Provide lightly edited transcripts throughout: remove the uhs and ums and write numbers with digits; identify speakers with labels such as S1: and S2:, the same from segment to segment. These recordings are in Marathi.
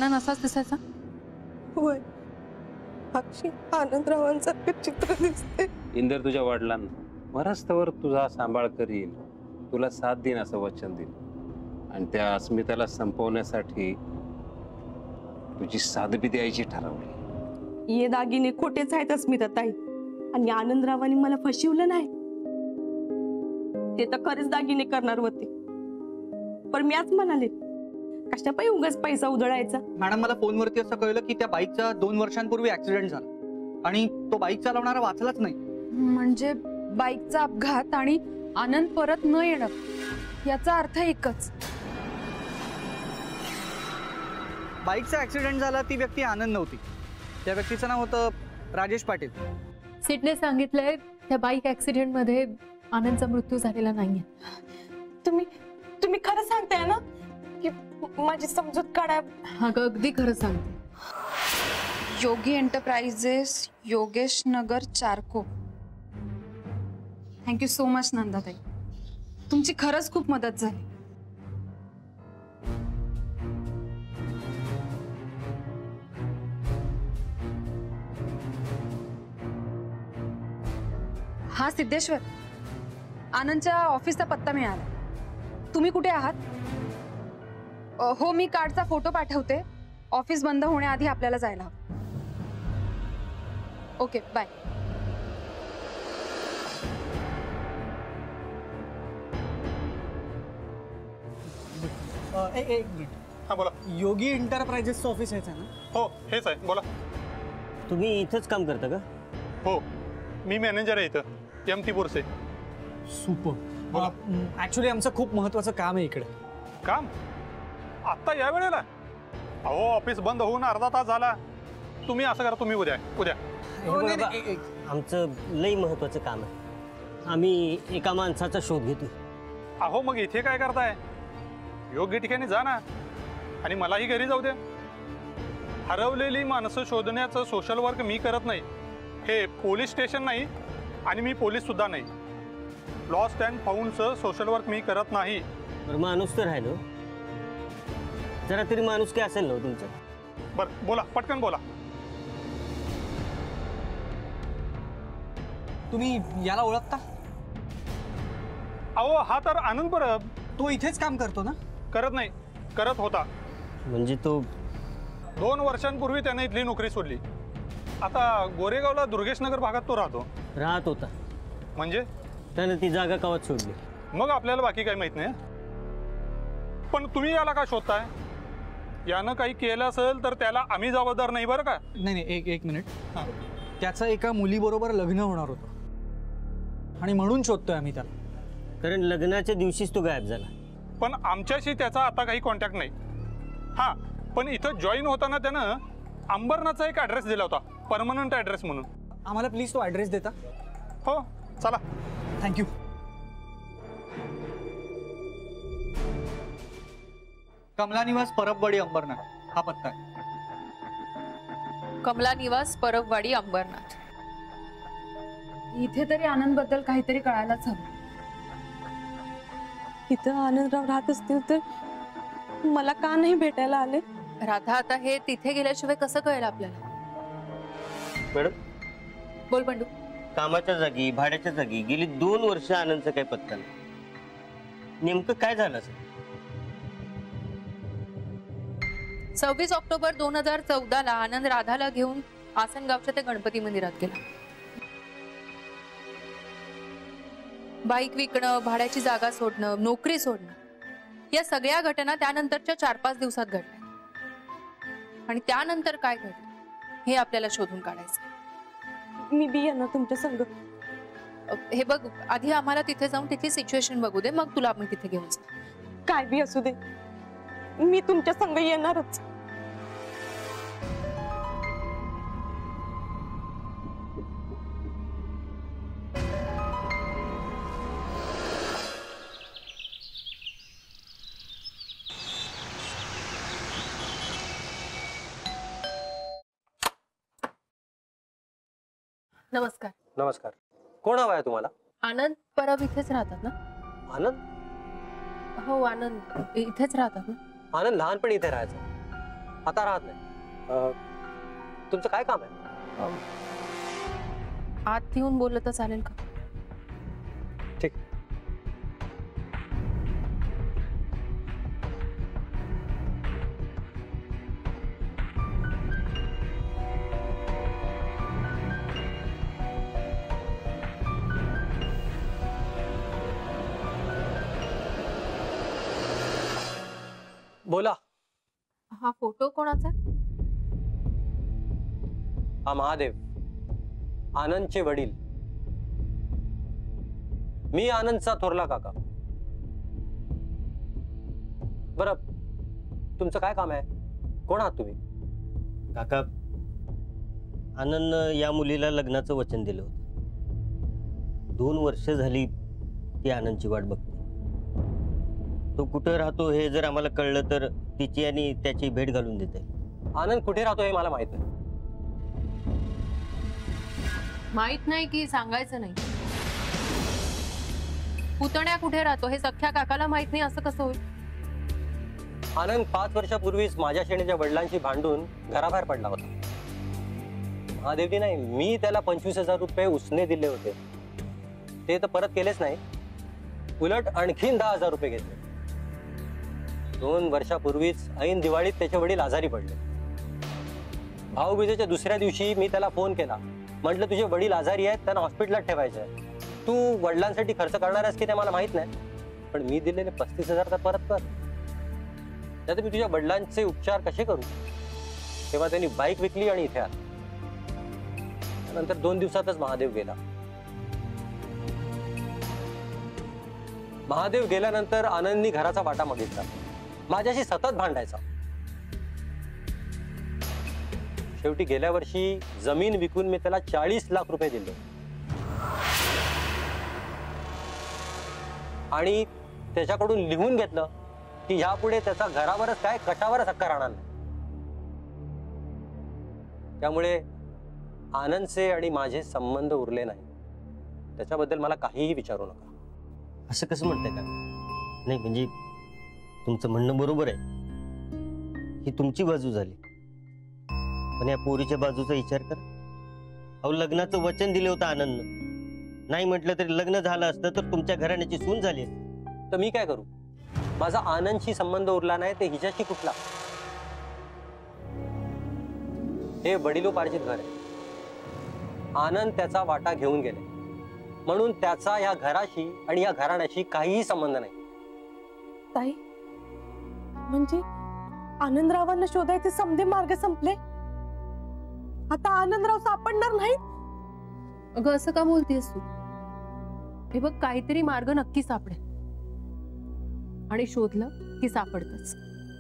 S1: आनंद असाच दिसायचा?
S2: होय, अक्षी आनंदरावांसारखं चित्र दिसते.
S3: इंदर तुझ्या वडिलांना वरस्तवर तुझा सांभाळ करील, तुला साथ देईन असं वचन दिलं. आणि त्या अस्मिताला संपवण्यासाठी तुझी साधबी द्यायची ठरवली.
S2: ये दागिने खोटेच आहेत अस्मिता ताई, आणि आनंदरावांनी मला फसवलं नाही. ते तर खरेच दागिने करणार होते, पण मी आज म्हणाले कशा पायी उगाच पैसा उधळायचा.
S4: मॅडम, मला फोनवरती असं कळलं की त्या बाईकचा 2 वर्षांपूर्वी ऍक्सिडेंट झाला आणि तो बाईक चालवणारा वाचलाच नाही.
S1: म्हणजे बाईकचा अपघात आणि आनंद परत न येणं याचा अर्थ एकच.
S4: बाईकचा ऍक्सिडेंट झाला, ती व्यक्ती आनंद नव्हती. त्या व्यक्तीचं नाव होतं राजेश पाटील.
S5: सीटने सांगितलंय त्या बाईक ऍक्सिडेंट मध्ये आनंदचा मृत्यू झालेला नाहीये.
S2: तुम्ही खरं सांगताय ना की माझी समजूत काढा?
S5: अगदी खरं सांगते.
S1: Yogi Enterprises, Yogesh Nagar, Charkop. Thank you so much Nandatai, तुमची खरंच खूप मदत झाली. हा सिद्धेश्वर, आनंदच्या ऑफिसचा पत्ता मिळाला. तुम्ही कुठे आहात? हो, मी कार्डचा फोटो पाठवते. ऑफिस बंद होण्याआधी आपल्याला जायला हवं. Okay, bye.
S4: एक मिनिट.
S6: हा बोला.
S4: योगी एंटरप्राइजेसचं ऑफिस आहे ना?
S6: हो, हेच आहे, बोला.
S7: तुम्ही इथंच काम करता का?
S6: हो, मी मॅनेजर आहे इथं, M T Borse.
S4: Super. Actually आमचं खूप महत्वाचं काम आहे इकडे.
S6: काम? आत्ता या वेळेला? अहो, ऑफिस बंद होऊन अर्धा तास झाला. तुम्ही असं करा, तुम्ही उद्या.
S7: आमचं लई महत्वाचं काम आहे. आम्ही एका माणसाचा शोध घेतो.
S6: अहो, मग इथे काय करताय? योग्य ठिकाणी जा ना, आणि मलाही घरी जाऊ द्या. हरवलेली माणसं शोधण्याचं सोशल वर्क मी करत नाही. हे पोलीस स्टेशन नाही, आणि मी पोलीस सुद्धा नाही. लॉस्ट अँड फाउंडचं सोशल वर्क मी करत नाही.
S7: बरं, माणूस तर राहिलो, जरा तरी माणूस काय असेल ना तुमचं?
S6: बरं, बोला, पटकन बोला.
S4: तुम्ही याला ओळखता?
S6: अहो, हा तर आनंद परब.
S4: तो इथेच काम करतो ना?
S6: करत नाही, करत होता.
S7: म्हणजे तो
S6: 2 वर्षांपूर्वी त्याने इथली नोकरी सोडली. आता गोरेगावला दुर्गेशनगर भागात तो
S7: राहत होता.
S6: म्हणजे
S7: त्याने ती जागा कवच सोडली.
S6: मग आपल्याला बाकी काही माहित नाही. पण तुम्ही याला का शोधताय? यानं काही केलं असेल तर त्याला आम्ही जबाबदार नाही, बरं का?
S4: नाही, एक मिनिट. त्याचं एका मुलीबरोबर लग्न होणार होतं आणि म्हणून शोधतोय आम्ही त्याला.
S7: कारण लग्नाच्या दिवशीच तो गायब झाला.
S6: पण आमच्याशी त्याचा आता काही कॉन्टॅक्ट नाही. हां, पण इथं जॉईन होताना त्यानं अंबरनाथचा एक ॲड्रेस दिला होता, परमनंट ॲड्रेस म्हणून.
S4: आम्हाला प्लीज तो ॲड्रेस देता?
S6: हो, चला.
S4: थँक्यू. कमला निवास, परबवाडी, अंबरनाथ हा पत्ता आहे.
S5: कमला निवास, परबवाडी, अंबरनाथ.
S1: इथे तरी आनंद बद्दल काहीतरी कळायलाच हवं.
S2: इथं आनंदराव राहत असतील तर मला का नाही भेटायला आले?
S5: राधा, आता हे तिथे गेल्याशिवाय कसं कळेल आपल्याला?
S7: मॅडम,
S5: बोल बंडू.
S7: कामाच्या जागी, भाड्याच्या जागी गेली 2 वर्ष आनंदचा काही पत्ता नाही. नेमकं काय झालं असेल?
S5: 26 ऑक्टोबर 2014 आनंद राधाला घेऊन आसनगावच्या ते गणपती मंदिरात गेला. बाईक विकणं, भाड्याची जागा सोडणं, नोकरी सोडणं, या सगळ्या घटना त्यानंतरच्या 4-5 दिवसात घडल्या. आणि त्यानंतर काय घडलं हे आपल्याला शोधून काढायचं.
S2: मी बी येणार तुमच्या संग.
S5: हे बघ, आधी आम्हाला तिथे जाऊन तिथली सिच्युएशन बघू दे, मग तुला आम्ही तिथे घेऊन जाऊ.
S2: काय बी असू दे, मी तुमच्या संग येणारच.
S5: नमस्कार.
S7: नमस्कार. कोण हवा आहे तुम्हाला?
S5: आनंद परब इथेच राहतात ना?
S7: आनंद?
S5: हो, आनंद इथेच राहतात ना?
S7: आनंद लहानपणी इथे राहायचा.
S8: आता राहत नाही. तुमचं काय काम आहे?
S5: आत येऊन बोललं तर चालेल का?
S8: ठीक. बोला.
S5: हा फोटो कोणाचा आहे?
S8: हा महादेव, आनंदचे वडील. मी आनंदचा थोरला काका. बरं, तुमचं काय काम आहे? कोण आहात तुम्ही?
S7: काका, आनंदनं या मुलीला लग्नाचं वचन दिलं होतं. 2 वर्ष झाली ती आनंदची वाट बघते. तो कुठं राहतो हे जर आम्हाला कळलं तर तिची आणि त्याची भेट घालून देते.
S8: आनंद कुठे राहतो हे मला माहित नाही.
S5: माहित नाही की सांगायचं नाही? पुतण्या कुठे राहतो हे सख्या काकाला माहित नाही असं कसं होईल?
S8: आनंद 5 वर्षापूर्वीच माझ्या श्रेणीच्या वडिलांशी भांडून घराबाहेर पडला होता. महादेवजी नाही, मी त्याला 25,000 रुपये उसने दिले होते. ते तर परत केलेच नाही, उलट आणखीन 10,000 रुपये घेतले. 2 वर्षापूर्वीच ऐन दिवाळीत त्याचे वडील आजारी पडले. भाऊबीजेच्या दुसऱ्या दिवशी मी त्याला फोन केला. म्हटलं तुझे वडील आजारी आहेत, त्यांना हॉस्पिटलात ठेवायचं आहे. तू वडिलांसाठी खर्च करणार आहेस की ते मला माहित नाही, पण मी दिलेले 35,000 तर परत कर. त्यात मी तुझ्या वडिलांचे उपचार कसे करू? तेव्हा त्यांनी बाईक विकली आणि इथे आला. नंतर 2 दिवसातच महादेव गेला. महादेव गेल्यानंतर आनंदनी घराचा वाटा मागितला. माझ्याशी सतत भांडायचा. शेवटी गेल्या वर्षी जमीन विकून मी त्याला 40 लाख रुपये दिले आणि त्याच्याकडून लिहून घेतलं की यापुढे त्याचा घरावरच काय कशावरच हक्क राहणार नाही. त्यामुळे आनंदचे आणि माझे संबंध उरले नाही. त्याच्याबद्दल मला काहीही विचारू नका.
S7: असं कसं म्हणताय का? नाही म्हणजे तुमचं म्हणणं बरोबर आहे. ही तुमची बाजू झाली, पण या पोरीच्या बाजूचा विचार कर. अहो, लग्नाचं वचन दिलं होतं आनंदनं. नाही म्हटलं तरी लग्न झालं असतं तर तुमच्या घराण्याची सून झाली असती.
S8: तर मी काय करू? माझा आनंदशी संबंध उरला नाही ते हिच्याशी कुठला? हे वडिलोपार्जित घर आहे. आनंद त्याचा वाटा घेऊन गेले म्हणून त्याचा या घराशी आणि या घराण्याशी काहीही संबंध नाही.
S2: ताई, म्हणजे आनंदरावांना शोधायचे समधे मार्ग संपले? आता आनंदराव सापडणार नाहीत?
S5: अगं असं का बोलतेस तू? हे बघ, काहीतरी मार्ग नक्की सापडेल आणि शोधलं की सापडतच.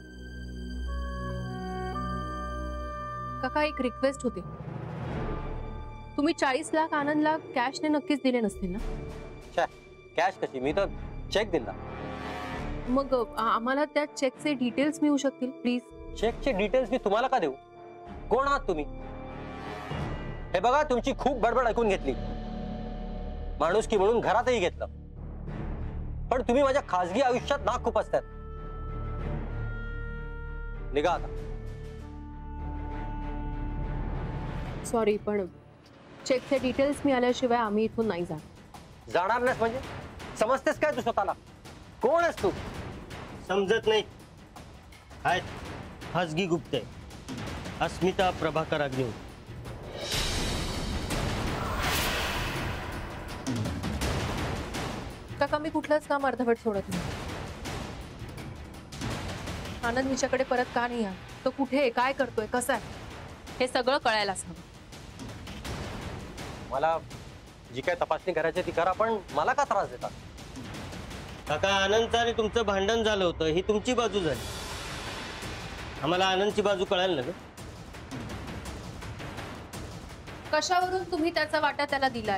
S5: काका, एक रिक्वेस्ट होती. तुम्ही 40 लाख आनंदला कॅशने नक्कीच दिले नसतील ना?
S8: कॅश कशी? मी तर चेक दिला.
S5: मग आम्हाला त्या चेकचे डिटेल्स मिळू शकतील प्लीज?
S8: चेकचे डिटेल्स मी तुम्हाला का देऊ? कोण आहात तुम्ही? हे बघा, तुमची खूप बडबड ऐकून घेतली, माणुसकी म्हणून घरातही घेतलं, पण तुम्ही माझ्या खासगी आयुष्यात नाक खुपसताय. निघा आता.
S5: सॉरी, पण चेकचे डिटेल्स मिळाल्याशिवाय आम्ही इथून नाही जाणार.
S8: जाणार नाहीस म्हणजे? समजतेस काय तू स्वतःला? कोण आहेस तू?
S7: समजत नाही? आहेत खासगी गुप्त आहे. अस्मिता प्रभाकर अग्निहोत्री.
S5: काका, मी कुठलंच काम अर्धवट सोडत नाही. आनंद हिच्याकडे परत का नाही आहे? तो कुठे आहे, काय करतोय, कसा आहे, हे सगळं कळायलाच हवं.
S8: मला जी काय तपासणी करायची ती करा, पण मला का त्रास देतात?
S7: काका, आनंदचं आणि तुमचं भांडण झालं होतं, ही तुमची बाजू झाली. आम्हाला आनंदची बाजू कळाली ना ग?
S5: कशावरून तुम्ही त्याचा वाटा त्याला दिलाय?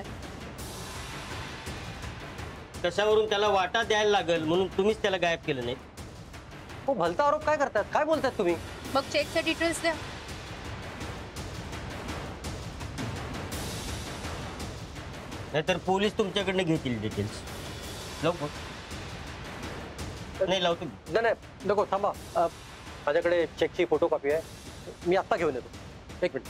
S7: कशावरून त्याला वाटा द्यायला लागल म्हणून तुम्हीच त्याला गायब केलं नाही?
S8: हो, भलता आरोप काय करतात? काय बोलतात तुम्ही?
S5: मग चेकचे डिटेल्स द्या.
S7: नाहीतर पोलीस तुमच्याकडनं घेतील डिटेल्स. लवकर. नाही लावतो.
S8: नाही नको, थांबा. माझ्याकडे चेकची फोटोकॉपी आहे, मी आत्ता घेऊन येतो. एक मिनिट.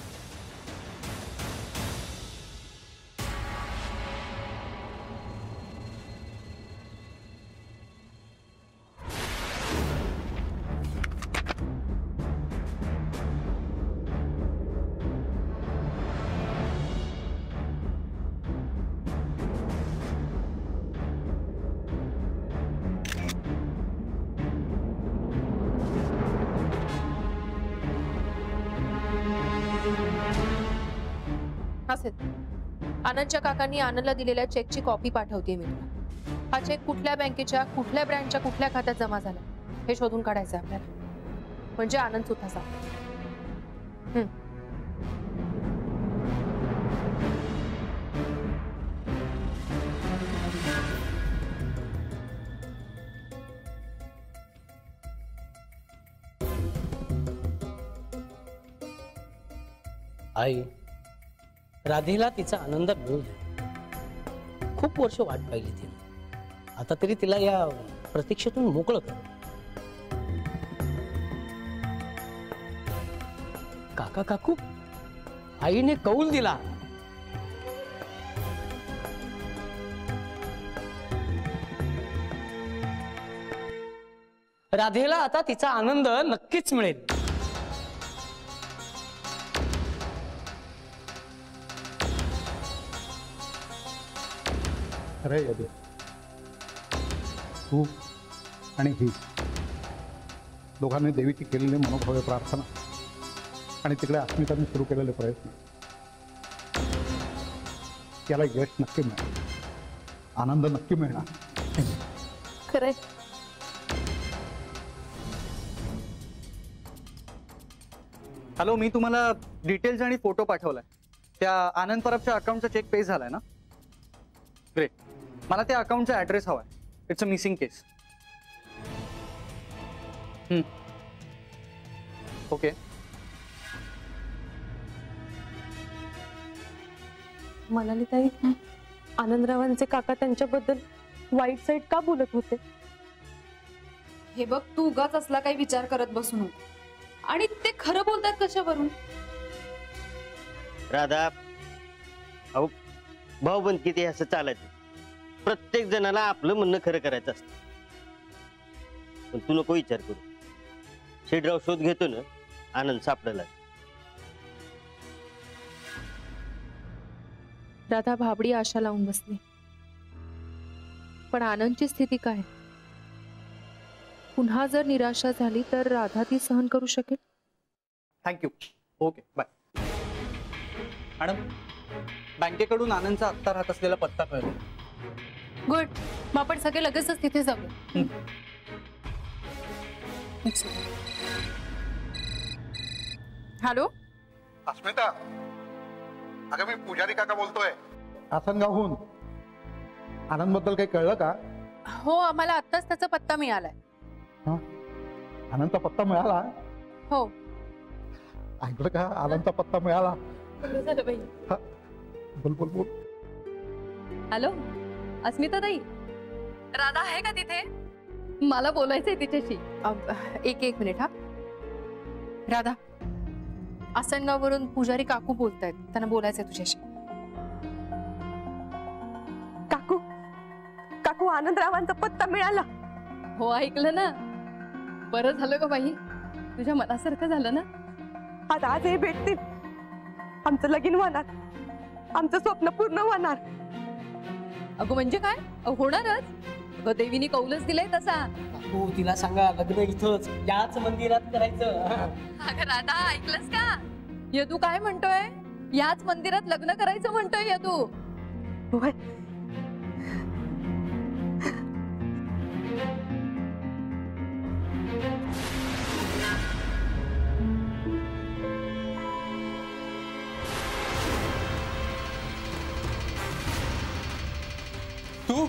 S5: असेल. आनंदच्या काकांनी आनंदला दिलेल्या चेकची कॉपी पाठवते मी तुला. हा चेक कुठल्या बँकेच्या कुठल्या ब्रँडच्या कुठल्या खात्यात जमा झाला हे शोधून काढायचं आपल्याला, म्हणजे आनंद सुद्धा सांग.
S9: आई, राधेला तिचा आनंद मिळू दे. खूप वर्ष वाट पाहिली तिने, आता तरी तिला या प्रतीक्षेतून मोकळं कर. काका काकू, आईने कौल दिला. राधेला आता तिचा आनंद नक्कीच मिळेल.
S6: अरे यदू, तू आणि ही दोघांनी देवीची केलेली मनोभावे प्रार्थना आणि तिकडे अस्मिताने सुरू केलेले प्रयत्न, त्याला यश नक्की मिळेल, आनंद नक्की मिळणार.
S5: खरंय.
S4: हॅलो, मी तुम्हाला डिटेल्स आणि फोटो पाठवलाय. त्या आनंद परबच्या अकाउंटचा चेक पे झालाय ना? ग्रेट. मला त्या अकाउंटचा ऍड्रेस हवाय. It's a missing case. Okay.
S2: म्हणाली ताई, आनंदरावांचे काका त्यांच्याबद्दल वाईट साईड का बोलत होते?
S1: हे बघ, तू उगाच असला काही विचार करत बसू नको. आणि ते खरं बोलतात कशावरून?
S7: राधा, अहो भाऊबंद किती असं चालायचं. प्रत्येक जणाला आपलं म्हणणं खरं करायचं असतं. पण तू नको विचार करू. शेडराव शोध घेतो ना, आनंद सापडायला.
S5: राधा भाबडी आशा लावून बसली. पण आनंदची स्थिती काय? पुन्हा जर निराशा झाली तर राधा ती सहन करू शकेल?
S4: थँक्यू. Okay, bye. मॅडम, बँकेकडून आनंदचा आत्ता राहत असलेला पत्ता कळला.
S5: गुड. मग आपण सगळे लगेचच तिथे जाऊ. हॅलो
S6: अस्मिता, अगं मी पुजारी काका बोलतोय आसनगावहून. आनंद बद्दल काही कळलं का?
S5: हो, आम्हाला आत्ताच त्याचा पत्ता मिळालाय.
S6: आनंदचा पत्ता मिळाला?
S5: हो.
S6: ऐकलं का? आनंदचा पत्ता मिळाला. बोल बोल बोल.
S2: हॅलो अस्मिता ताई, राधा आहे का तिथे? मला बोलायचंय तिच्याशी.
S5: एक मिनिट. हा राधा, आसनगाववरून पुजारी काकू बोलतायत. त्यांना बोलायचंय तुझ्याशी.
S2: काकू, काकू आनंदरावांचा पत्ता मिळाला. हो, ऐकलं ना? बरं झालं ग बाई, तुझ्या मनासारखं झालं ना. आज हे भेटतील, आमचं लगीन होणार, आमचं स्वप्न पूर्ण होणार. अगं म्हणजे काय? होणारच. अगं देवीने कौलच दिलंय तसा.
S9: काकू, तिला सांगा लग्न इथंच याच मंदिरात करायचं.
S2: अगं राधा, ऐकलंस का? यदू काय म्हणतोय? याच मंदिरात लग्न करायचं म्हणतोय यदू.
S10: तू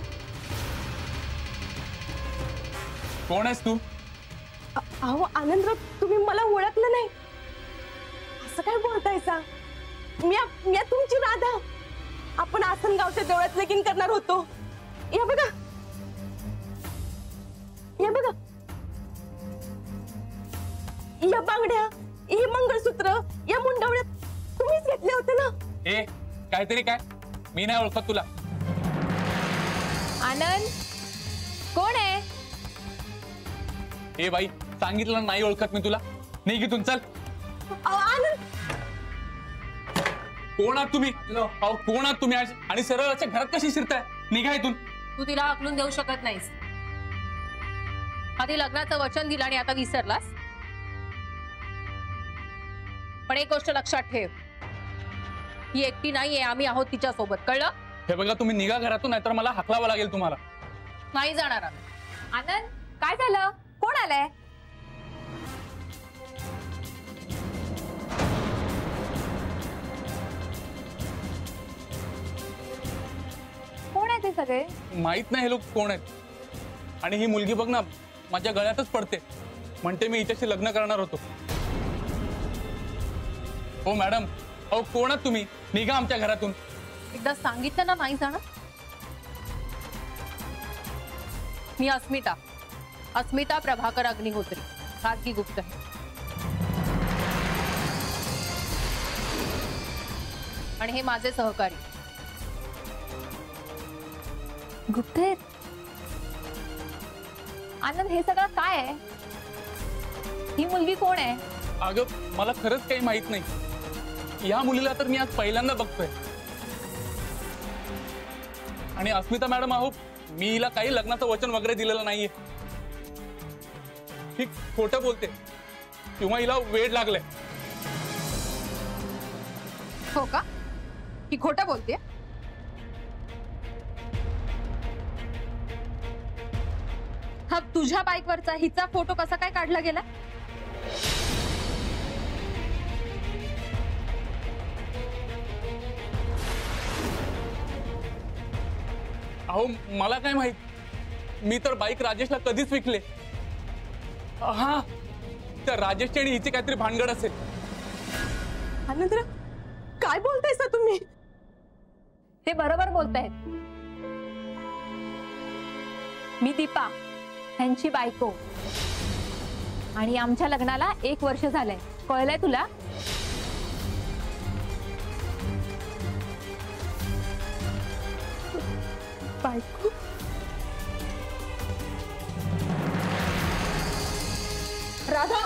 S10: कोण आहेस तू?
S2: अहो आनंदराव, तुम्ही मला ओळखलं नाही? असं काय बोलतायसा? मी तुमची राधा. आपण आसनगावच्या देवळात लगीन करणार होतो. या बघा, या बघा. या बांगड्या, हे मंगळसूत्र, या मुंडवळ्या तुम्हीच घेतले होते ना?
S10: ए काहीतरी काय, मी नाही ओळखत तुला.
S5: आनंद कोण आहे?
S10: ए बाई, सांगितलं नाही ओळखत मी तुला. निघ इथून, चल.
S2: आनंद,
S10: कोण आहात तुम्ही? अहो कोण आहात तुम्ही आज? आणि सरळ अशा घरात कशी शिरताय? निघा इथून.
S5: तू तिला आकलून देऊ शकत नाहीस. आधी लग्नाचं वचन दिलं आणि आता विसरलास. पण एक गोष्ट लक्षात ठेव, ही एकटी नाहीये, आम्ही आहोत तिच्या सोबत, कळलं?
S10: हे बघा, तुम्ही निघा घरातून, नाहीतर मला हाकलावं लागेल तुम्हाला.
S5: नाही जाणार आम्ही.
S1: आनंद, काय झालं? कोण आलंय? कोण आहे ते सगळे?
S10: माहित नाही हे लोक कोण आहेत. आणि ही मुलगी बघ ना, माझ्या गळ्यातच पडते. म्हणते मी हिच्याशी लग्न करणार होतो. हो मॅडम, अहो कोण आहात तुम्ही? निघा आमच्या घरातून.
S5: एकदा सांगितलं ना नाही जाणार. मी अस्मिता, अस्मिता प्रभाकर अग्निहोत्री, खासगी गुप्त आहे. आणि हे माझे सहकारी.
S1: गुप्त आहेत? आनंद, हे सगळं काय आहे? ही मुलगी कोण आहे?
S10: अगं मला खरंच काही माहित नाही. या मुलीला तर मी आज पहिल्यांदा बघतोय. आणि अस्मिता मॅडम, आहो मी हिला काही लग्नाचं वचन वगैरे दिलेलं नाहीये. ही खोटं बोलते किंवा हिला वेड लागलंय.
S1: हो का? ही खोटं बोलते? हा तुझ्या बाईकवरचा हिचा फोटो कसा काय काढला गेला?
S10: अहो मला काय माहित, मी तर बाईक राजेशला कधीच विकले. हा, त्या राजेशची आणि हिची काहीतरी भानगड असेल.
S2: आनंदराव, काय बोलतायसा तुम्ही?
S1: ते बरोबर बोलतायत. मी दीपा, त्यांची बायको, आणि आमच्या लग्नाला 1 वर्ष झालंय. कळलंय तुला?
S2: बायको?
S1: राधा,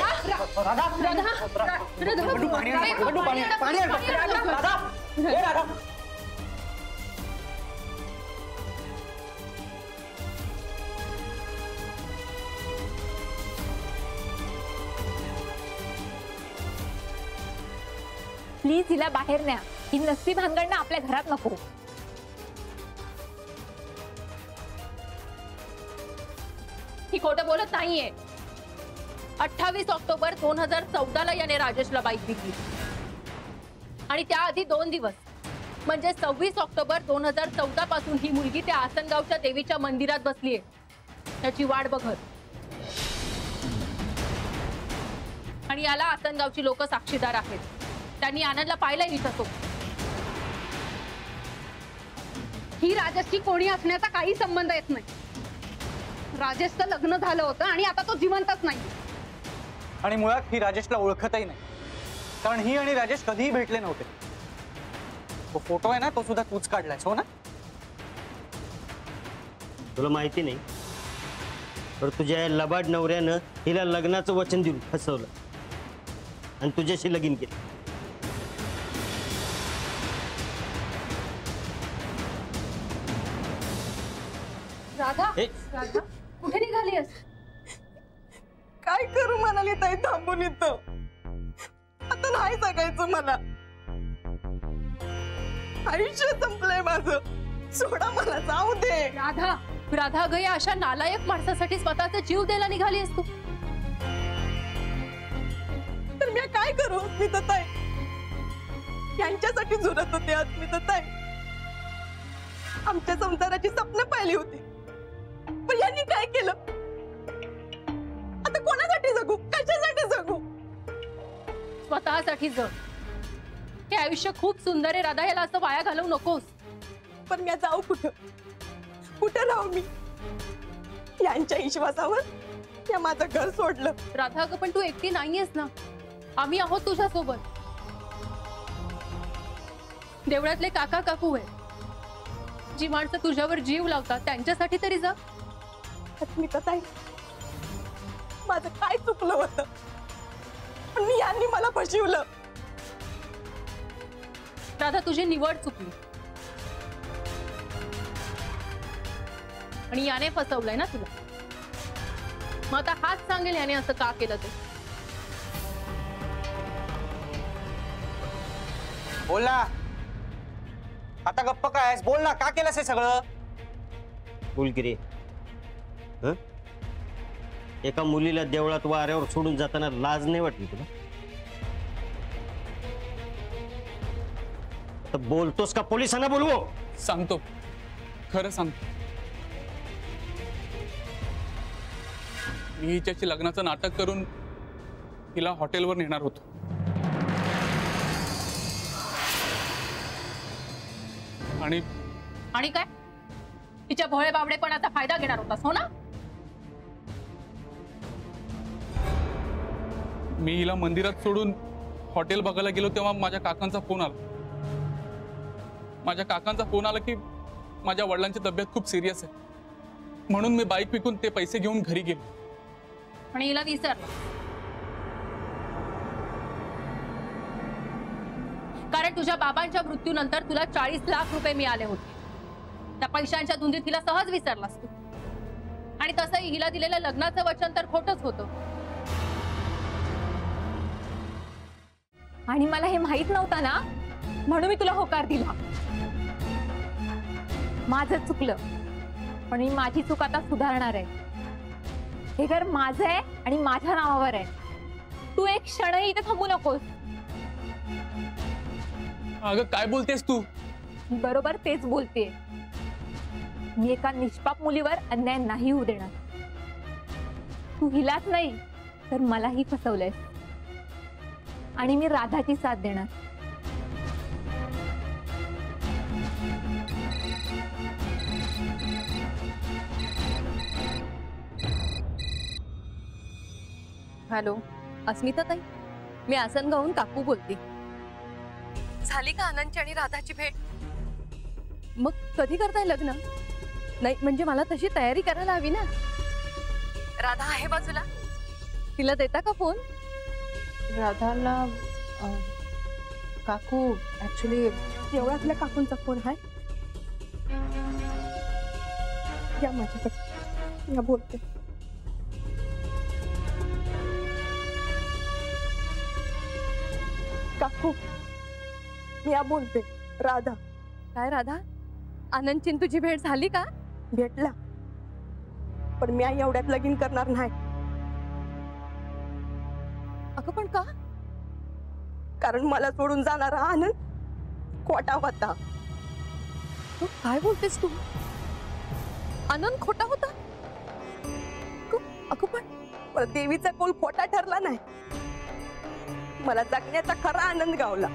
S1: प्लीज हिला बाहेर न्या. ही नसती भानगडणं आपल्या घरात नको.
S5: ही खोटं बोलत नाहीये. 28 ऑक्टोबर 2014 ला याने राजेशला बाईक विकली. आणि त्याआधी 2 दिवस म्हणजे 26 ऑक्टोबर 2014 पासून ही मुलगी त्या आसनगावच्या देवीच्या मंदिरात बसलीये, त्याची वाट बघत. आणि याला आसनगावची लोक साक्षीदार आहेत. त्यांनी आनंदला पाहिलंय हिच्यासोबत.
S1: ही राजेशची कोणी असण्याचा काही संबंध येत नाही. राजेशचं लग्न झालं होतं आणि आता तो जिवंतच नाही.
S4: आणि मुळात ही राजेशला ओळखतही नाही, कारण ही आणि राजेश कधीही भेटले नव्हते. तो फोटो आहे ना, तो सुद्धा तूच काढलायस, हो ना?
S7: तुला माहिती नाही, तर तुझ्या लबाड नवऱ्यानं हिला लग्नाचं वचन देऊन फसवलं आणि तुझ्याशी लगीन केलं.
S1: राधा,
S7: ए?
S1: राधा, कुठे निघालीस?
S2: काय करू म्हणाली ताई थांबून इथं? आता नाही जगायचं मला. आयुष्य संपलंय माझं. सोडा मला, जाऊ दे.
S5: राधा, राधा ग, या अशा नालायक माणसासाठी स्वतःचा जीव द्यायला निघाली असतो.
S2: तर मी काय करू अस्मिता ताई? यांच्यासाठी झुरत होते अस्मिता ताई. आमच्या संसाराची स्वप्न पाहिली होती, पण यांनी काय केलं? आता कोणासाठी जगू, कशासाठी जगू?
S5: स्वतःसाठी जग. हे आयुष्य खूप सुंदर आहे राधा, याला असं वाया घालवू नकोस.
S2: पण मी जाऊ कुठं? कुठं राहू मी? यांच्या विश्वासावर या माझं घर सोडलं.
S5: राधा अगं पण तू एकटी नाहीयेस ना, आम्ही आहोत तुझ्या सोबत. देवळातले काका काकू आहे, जी माणसं तुझ्यावर जीव लावतात त्यांच्यासाठी तरी जा.
S2: अस्मिता ताई, माझं काय चुकलं होतं पण मी यांनी मला फसवलं.
S5: राधा तुझी निवड चुकली आणि याने फसवलंय ना तुला. मग आता हाच सांगेल याने असं का केलं ते.
S11: बोल ना, आता गप्प काय आहेस? बोल ना, का केलंस हे सगळं?
S7: बोल की रे. हं? एका मुलीला देवळात वाऱ्यावर सोडून जाताना लाज नाही वाटली तुला? तर बोलतोस का पोलिसांना बोलवो?
S10: सांगतो, खरं सांगतो. मी हिच्याशी लग्नाचं नाटक करून हिला हॉटेलवर नेणार होतो.
S5: आणि काय तिच्या भोळे बावडेपणाचा फायदा घेणार होतास हो ना?
S10: मी हिला मंदिरात सोडून हॉटेल बघायला गेलो तेव्हा माझ्या काकांचा फोन आला. माझ्या काकांचा फोन आला की माझ्या वडिलांची तब्येत खूप सिरियस आहे, म्हणून मी बाईक विकून ते पैसे घेऊन घरी गेलो.
S5: आणि हिला विसरला, कारण तुझ्या बाबांच्या मृत्यूनंतर तुला 40 लाख रुपये मिळाले होते. त्या पैशांच्या धुंदीत हिला सहज विसरलास तू. आणि तसंही हिला दिलेलं लग्नाचं वचन तर खोटंच होतं.
S12: आणि मला हे माहित नव्हतं ना, म्हणून मी तुला होकार दिला. माझं चुकलं, पण मी माझी चूक आता सुधारणार आहे. हे घर माझं आहे आणि माझ्या नावावर आहे. तू एक क्षणही इथे थांबू नकोस.
S10: अगं काय बोलतेस तू?
S12: मी बरोबर तेच बोलतेय. मी एका निष्पाप मुलीवर अन्याय नाही होऊ देणार. तू हिलाच नाही तर मलाही फसवलंयस आणि मी राधाची साथ देणार.
S5: हॅलो अस्मिता ताई, मी आसनगावहून काकू बोलते.
S2: झाली का आनंदची आणि राधाची भेट?
S5: मग कधी करताय लग्न? नाही म्हणजे मला तशी तयारी करायला हवी ना.
S2: राधा आहे बाजूला?
S5: तिला देता का फोन? राधाला काकू ऍक्च्युली
S2: देवळातल्या काकूंचा फोन आहे. या माझ्याकडे, या बोलते. काकू मी या बोलते. राधा.
S5: काय राधा, आनंदची तुझी भेट झाली का?
S2: भेटला, पण मी एवढ्यात लगीन करणार नाही.
S5: अगं पण का?
S2: कारण मला सोडून जाणारा आनंद खोटा होता.
S5: तू काय बोलतेस तू? आनंद खोटा होता? अगं पण
S2: देवीचा कौल खोटा ठरला नाही. मला जगण्याचा खरा आनंद गावला.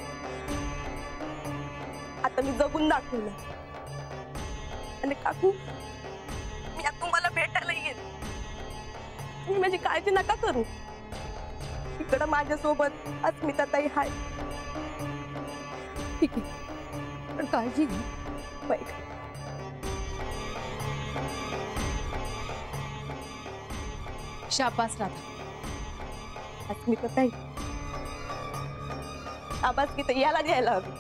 S2: आता मी जगून दाखवलं. आणि काकू मी आता तुम्हाला भेटायला येईन. तुम्ही माझी काळजी नका करू. इकडं माझ्यासोबत अस्मिता ताई हाय.
S5: ठीक आहे, पण काळजी घे.
S2: बाई.
S5: शाबास राधा.
S2: अस्मिता ताई, शाबास की तर याला द्यायला हवी.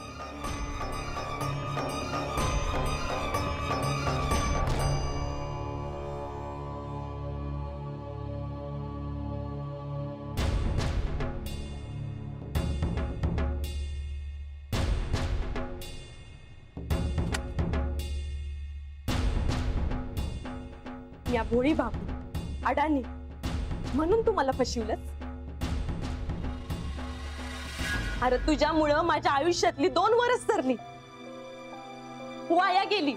S2: या भोळी बाबू अडाणी म्हणून तू मला फसवलंस. अरे तुझ्यामुळं माझ्या आयुष्यातली 2 वर्ष सरली वाया गेली.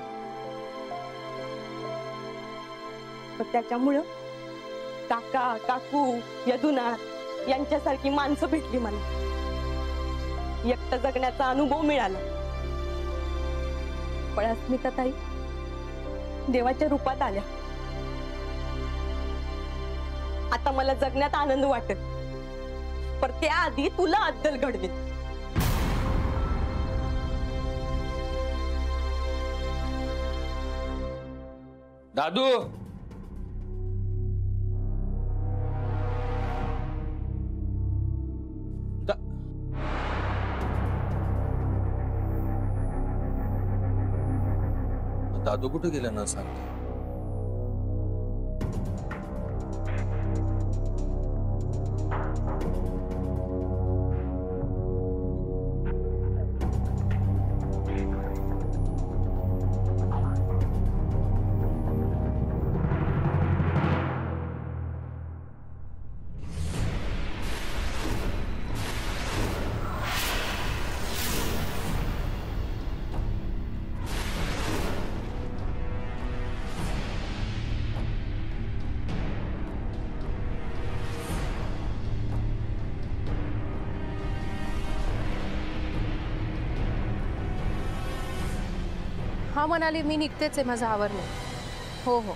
S2: त्याच्यामुळं काका काकू यदुना यांच्यासारखी माणसं भेटली मला. एकटं जगण्याचा अनुभव मिळाला. पण अस्मिता ताई देवाच्या रूपात आल्या. आता मला जगण्यात आनंद वाटेल, पण त्याआधी तुला अद्दल घडवी.
S3: दादू,
S10: दादू कुठे गेला ना सांगता?
S5: हा म्हणाली, मी निघतेच आहे, माझं आवरलं. हो हो.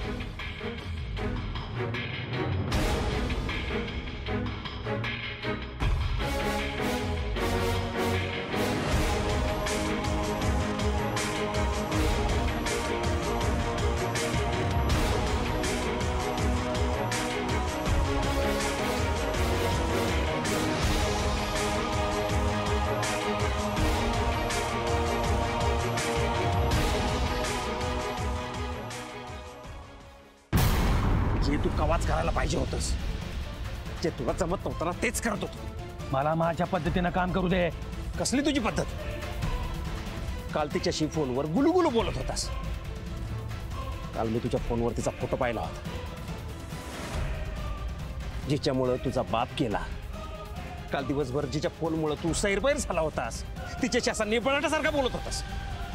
S13: जे तू कवाच करायला पाहिजे होतस, जे तुला जमत नव्हतं ना तेच करत होतो.
S9: मला माझ्या पद्धतीनं काम करू दे.
S13: कसली तुझी पद्धत? काल तिच्याशी फोनवर गुलुगुलू बोलत होतास. काल मी तुझ्या फोनवर तिचा फोटो पाहिला होता, जिच्यामुळं तुझा बाप केला. काल दिवसभर जिच्या फोनमुळे तू सैरबैर झाला होतास, तिच्याशी असा निबळाटासारखा बोलत होतास.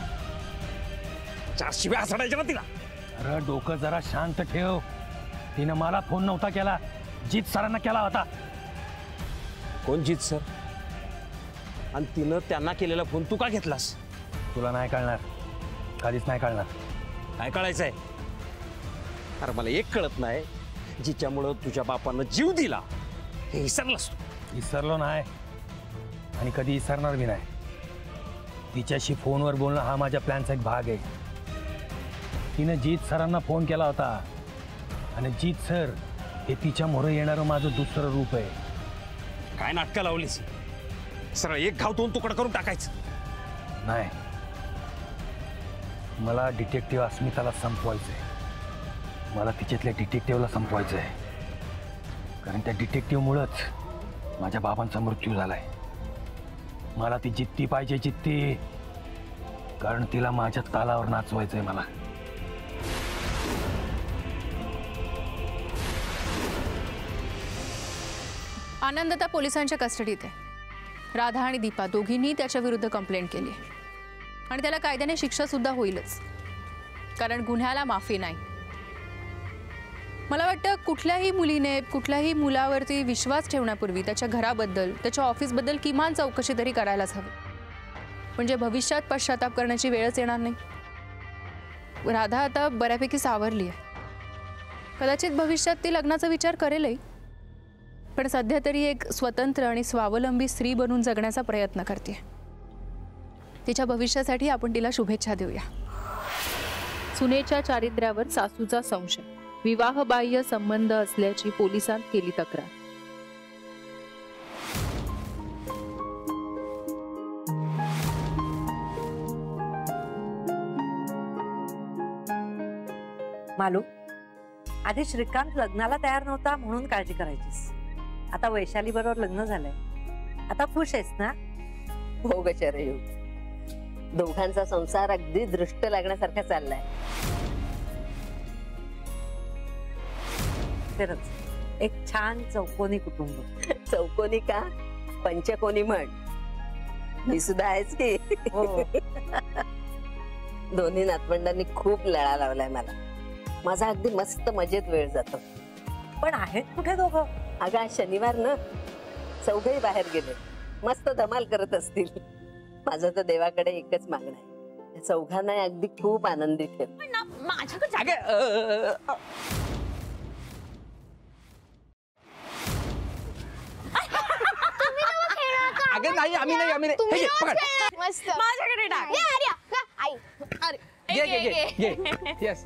S13: 4 शिव्या हसडायच्या ना तिला.
S9: अरे डोकं जरा शांत ठेव. तिनं मला फोन नव्हता केला, जीत सरांना केला होता.
S13: कोण जीत सर? आणि तिनं त्यांना केलेला फोन तू का घेतलास?
S9: तुला नाही कळणार, कधीच नाही कळणार.
S13: काय कळायचंय? अरे मला एक कळत नाही, जिच्यामुळं तुझ्या बापानं जीव दिला हे विसरलास तू?
S9: विसरलो नाही आणि कधी विसरणार बी नाही. तिच्याशी फोनवर बोलणं हा माझ्या प्लॅनचा एक भाग आहे. तिनं जीत सरांना फोन केला होता आणि जीत सर हे तिच्या मोहर येणारं माझं दुसरं रूप आहे.
S13: काय नाटकं लावलीस? सरळ एक घाव 2 तुकडं करून टाकायचं.
S9: नाही, मला डिटेक्टिव्ह अस्मिताला संपवायचंय. मला तिच्यातल्या डिटेक्टिव्हला संपवायचंय, कारण त्या डिटेक्टिव्हमुळंच माझ्या बाबांचा मृत्यू झालाय. मला ती जित्ती पाहिजे, जित्ती, कारण तिला माझ्या तालावर नाचवायचंय मला.
S5: आनंद आता पोलिसांच्या कस्टडीत आहे. राधा आणि दीपा दोघींनी त्याच्या विरुद्ध कंप्लेंट केली आणि त्याला कायद्याने शिक्षा सुद्धा होईलच, कारण गुन्ह्याला माफी नाही. मला वाटतं कुठल्याही मुलीने कुठल्याही मुलावरती विश्वास ठेवण्यापूर्वी त्याच्या घराबद्दल, त्याच्या ऑफिसबद्दल किमान चौकशी तरी करायलाच हवी, म्हणजे भविष्यात पश्चाताप करण्याची वेळच येणार नाही. राधा आता बऱ्यापैकी सावरली आहे. कदाचित भविष्यात ती लग्नाचा विचार करेलही, पण सध्या तरी एक स्वतंत्र आणि स्वावलंबी स्त्री बनून जगण्याचा प्रयत्न करते. तिच्या भविष्यासाठी आपण तिला शुभेच्छा देऊया. सुनेच्या चारित्र्यावर सासूचा संशय, विवाहबाह्य संबंध असल्याची पोलिसांत केली तक्रार.
S14: मालू, आधी श्रीकांत लग्नाला तयार नव्हता म्हणून काळजी करायचीस. आता वैशाली बरोबर लग्न झालंय, आता खुश आहेस ना?
S15: हो ग शरयू, दोघांचा संसार अगदी दृष्ट लागण्यासारखा चाललाय.
S14: खरंच एक छान चौकोनी कुटुंब.
S15: चौकोनी का, पंचकोनी म्हण. मी सुद्धा आहेच की. दोन्ही नातवंडांनी खूप लळा लावलाय मला. माझा अगदी मस्त मजेत वेळ जातो.
S14: पण आहेत कुठे दोघं?
S15: अगं आज शनिवार ना, चौघही बाहेर गेले, मस्त धमाल करत असतील. माझं तर देवाकडे एकच मागणं आहे, चौघांना अगदी खूप आनंदी ठेव.
S13: नाही आम्ही नाही आम्ही नाही. हे घे, पकड.
S16: मस्त
S2: माझ्याकडे टाक.
S16: ये आर्या, का? आई अरे
S13: घे घे घे घे येस.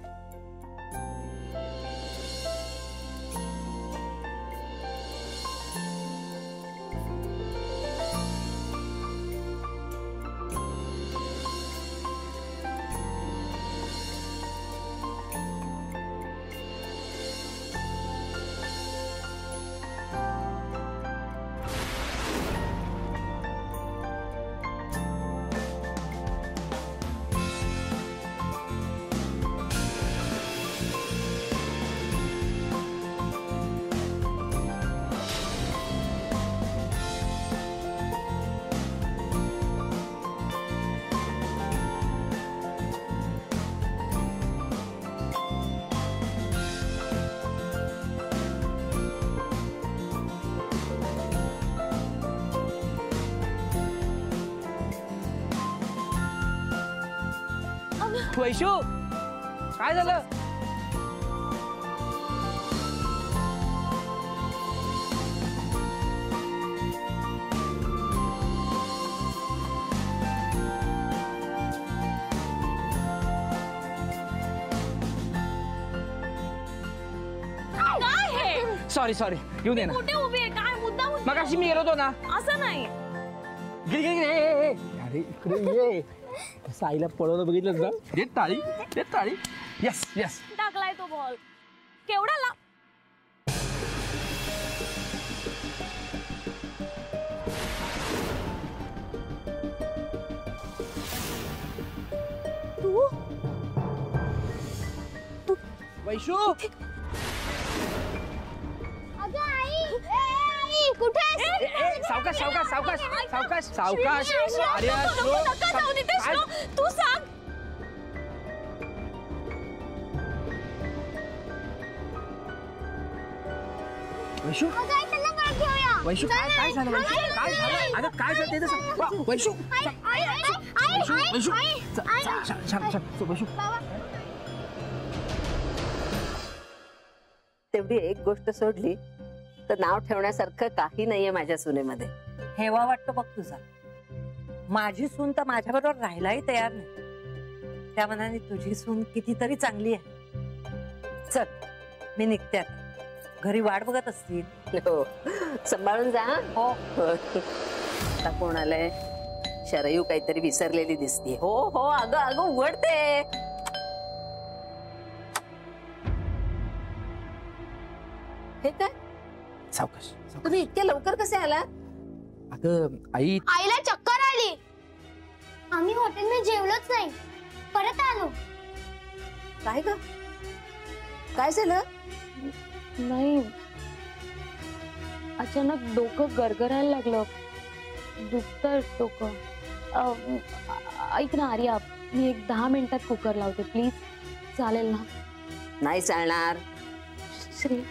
S13: वैशू काय झालं? सॉरी सॉरी येऊ दे ना.
S2: कुठे उभी आहे काय मुद्दा
S13: मग अशी मी गेलो होतो ना.
S2: असं नाही.
S13: अरे इकडे ये. साईला पळवलं बघितलं ना. दे टाळी दे टाळी. Yes yes.
S2: टाकलाय तो बॉल केवढा ला. तू
S13: वैशू
S16: अगं आई कुठे आहेस?
S13: सावकाश सावकाश सावकाश सावकाश सावकाश. अरे
S2: तू सांग.
S13: वैशू वैशू काय झालं वैशू काय झालं? अगं काय झालं ते तर सांग. वैशू वैशू वैशू वैशू.
S15: तेवढी एक गोष्ट सोडली तर नाव ठेवण्यासारखं काही नाहीये माझ्या सुनेमध्ये.
S14: हेवा वाटतो बघ तुझा. माझी सून तर माझ्याबरोबर राहायलाही तयार नाही. त्या मनाने तुझी सून कितीतरी चांगली आहे. चल मी निघते आता. घरी वाट बघत असतील.
S15: हो सांभाळून जा.
S14: हो
S15: आता कोण आलंय? शरयू काहीतरी विसरलेली दिसते. हो हो अगं अगं उघडते. हे काय
S13: सावकाश.
S15: तुम्ही इतक्या लवकर कसे आला?
S13: अगं आई
S16: आईला चक्कर आली. आम्ही हॉटेलमध्ये जेवलोच नाही परत आलो.
S15: काय ग काय झालं?
S2: नाही अचानक डोकं गरगरायला लागलं. दुखतं डोकं. ऐक ना आर्या मी एक 10 मिनिटात कुकर लावते प्लीज. चालेल ना?
S15: नाही चालणार.
S2: श्री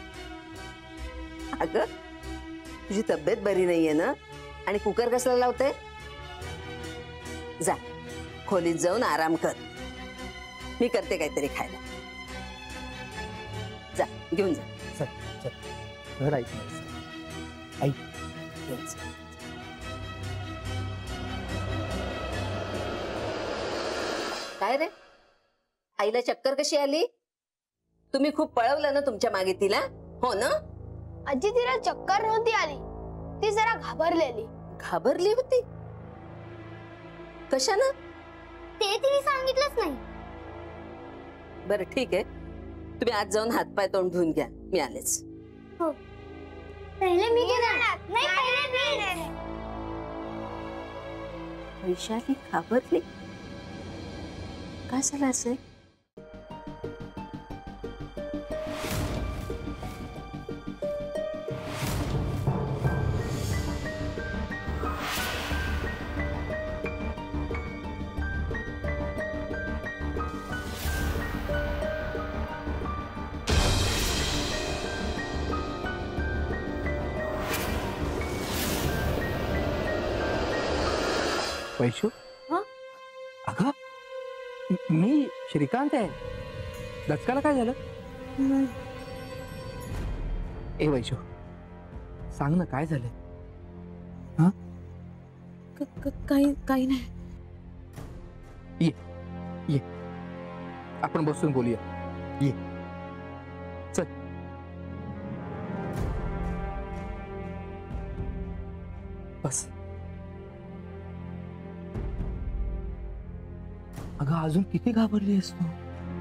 S15: अगं तुझी तब्येत बरी नाहीये ना आणि कुकर कसला लावते? जा खोलीत जाऊन आराम कर. मी करते काहीतरी खायला. जा घेऊन जा.
S13: चल चल घर ऐक ऐक.
S15: घेऊन जा. काय रे आईला चक्कर कशी आली? तुम्ही खूप पळवलं ना तुमच्या मागे तिला, हो ना?
S16: आजी तिला चक्कर नव्हती आली. ती जरा घाबरलेली.
S15: घाबरली होती? कशानं?
S16: ते तिने सांगितलंच नाही.
S15: बरं ठीक आहे तुम्ही आज जाऊन हातपाय तोंड धुवून घ्या. मी आलेच.
S16: हो पहिले मी घेणार. नाही पहिले मी.
S15: वैशाली घाबरली? काय झालं असेल?
S13: वैशू अगं मी श्रीकांत आहे. दचकाला काय झालं? ए वैशू सांग ना काय झालं? हा
S12: काही नाही.
S13: ये आपण बसून बोलूया. ये चल. बस. अगं अजून किती घाबरली आहेस तू?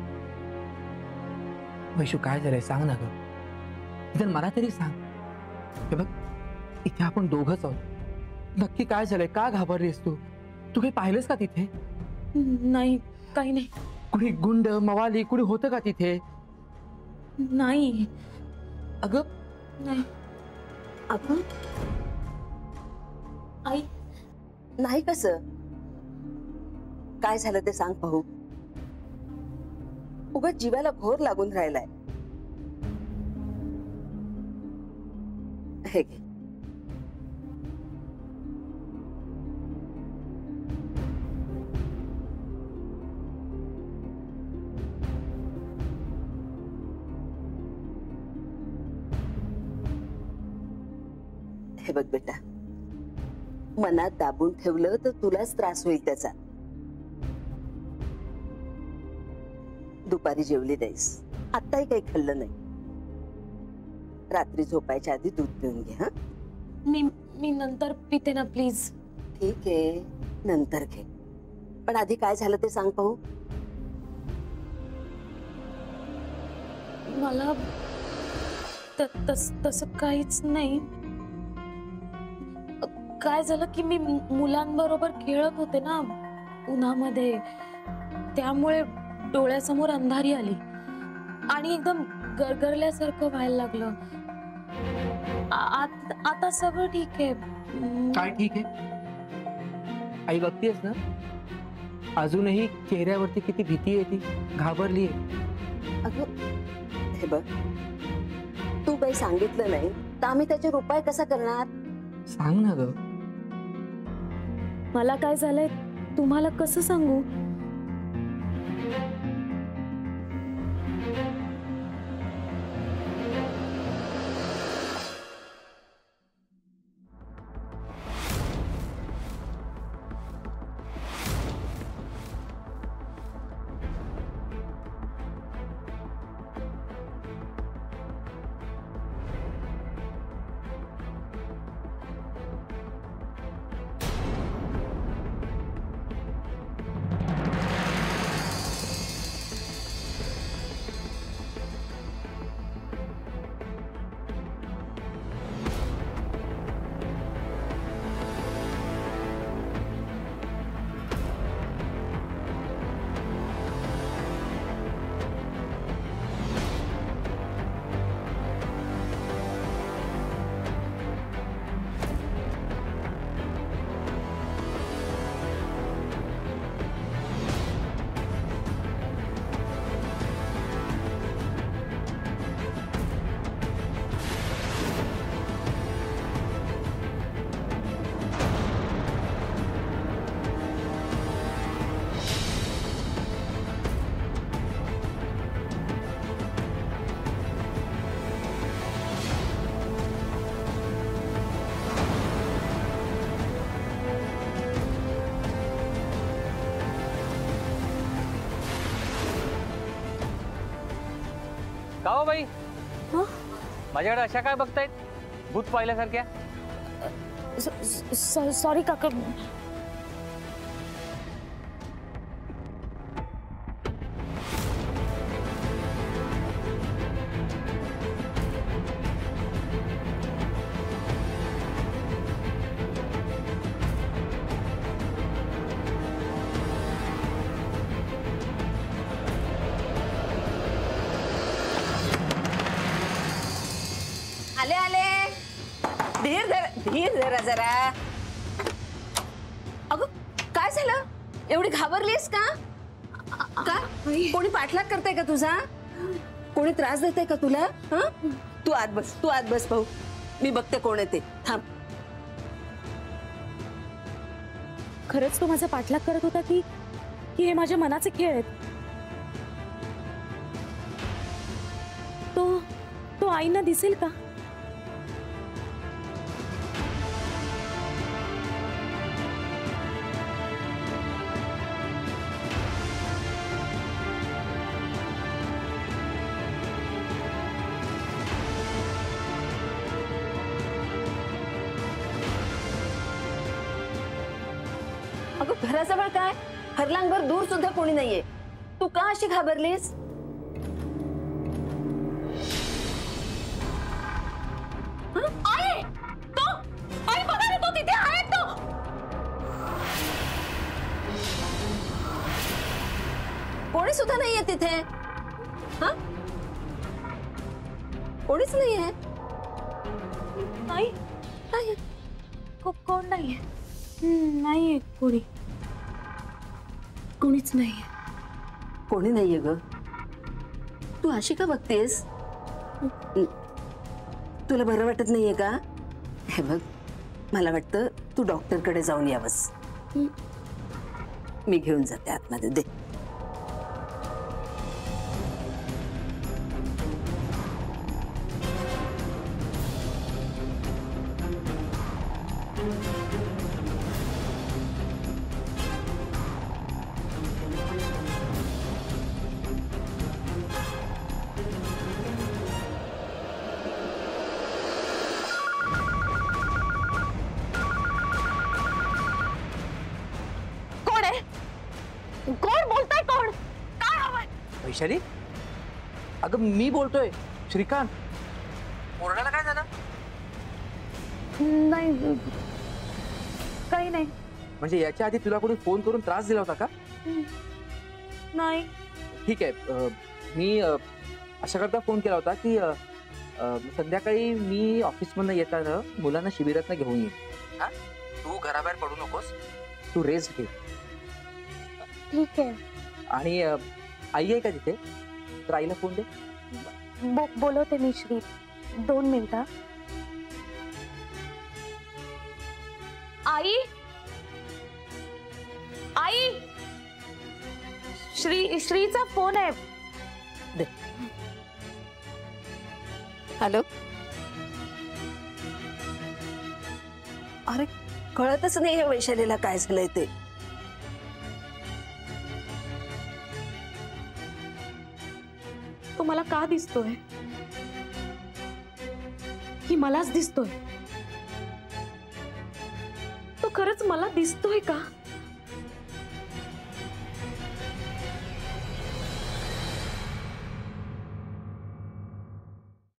S13: वैशू काय झालंय सांग ना ग. जर मला तरी सांग. हे बघ इथे आपण दोघंच आहोत. नक्की काय झालंय? का घाबरलीस तू? तू काही पाहिलंस का तिथे?
S12: नाही काही नाही.
S13: कुणी गुंड मवाली कुणी होतं का तिथे?
S12: नाही.
S13: अगं
S12: नाही.
S15: अगं
S12: आई
S15: नाही कसं? काय झालं ते सांग पाहू. उगाच जीवाला घोर लागून राहिलाय. हे घे. हे बघ बेटा, मनात दाबून ठेवलं तर तुलाच त्रास होईल त्याचा. दुपारी जेवली नाहीस, आत्ताही काही खाल्लं नाही. रात्री झोपायच्या आधी दूध पिऊन घे. हा
S12: मी नंतर पिते ना प्लीज.
S15: ठीक आहे नंतर घे, पण आधी काय झालं ते सांग पाहू.
S12: मला तसं काहीच नाही. काय झालं की मी मुलांबरोबर खेळत होते ना उन्हामध्ये, त्यामुळे डोळ्यासमोर अंधारी आली आणि एकदम गरगरल्यासारखं व्हायला लागलं. आता सगळं ठीक आहे.
S13: काय ठीक आहे? आई बघतीयस ना अजूनही चेहऱ्यावरती किती भीती आहे, ती घाबरली आहे.
S15: अगं हे बघ, तू काही सांगितलं नाही तर आम्ही त्याच्यावर उपाय कसा करणार?
S13: सांग ना ग.
S12: मला काय झालंय तुम्हाला कसं सांगू?
S8: का हो बाई, माझ्याकडे अशा काय बघतायत भूत पाहिल्यासारख्या?
S12: सॉरी काका.
S15: आले आले. धीर जरा जरा. अगं काय झालं? एवढी घाबरलीस का? का कोणी पाठलाग करताय का तुझा? कोणी त्रास देताय का तुला? तू आत बस भाऊ. मी बघते कोण आहे ते. थांब.
S12: खरंच तो माझा पाठलाग करत होता की हे माझ्या मनाचे खेळ आहेत? तो आईना दिसेल का?
S15: अगं घराजवळ काय, हरलांगभर दूर सुद्धा कोणी नाहीये. तू का अशी घाबरलीस?
S2: आहे तो, आई बघा ना, तो तिथे आहे तो.
S15: कोणी सुद्धा नाहीये तिथे. हा, कोणीच नाहीये.
S2: नाही नाही, कोण नाहीये. नाहीये कोणी, कोणीच नाहीये.
S15: कोणी नाहीये ग. तू अशी का बघतेस? तुला बरं वाटत नाहीये का? हे बघ, मला वाटतं तू डॉक्टरकडे जाऊन यावंस. मी घेऊन जाते आतमध्ये. दे.
S2: कोण बोलताय? कोण? काय हवंय?
S13: वैशाली, अगं मी बोलतोय, श्रीकांत. ओरडायला काय झालं?
S2: नाही, काही नाही.
S13: म्हणजे याच्या आधी तुला कोणी फोन करून त्रास दिला होता का?
S2: नाही.
S13: ठीक आहे. मी अशा करता फोन केला होता की संध्याकाळी मी ऑफिसमधनं येताना मुलांना शिबिरातनं घेऊन येईन. हा, तू घराबाहेर पडू नकोस, तू रेस्ट घे.
S2: ठीक आहे.
S13: आणि आई आहे का तिथे? तर आईला फोन दे.
S2: बोलवते मी श्री. 2 मिनिटं. आई, आई, श्रीचा फोन आहे.
S15: दे. हॅलो. अरे कळतच नाही हे वैशालीला काय झालंय ते.
S2: तो मला का दिसतोय? ही मलाच दिसतोय. तो खरंच मला दिसतोय का?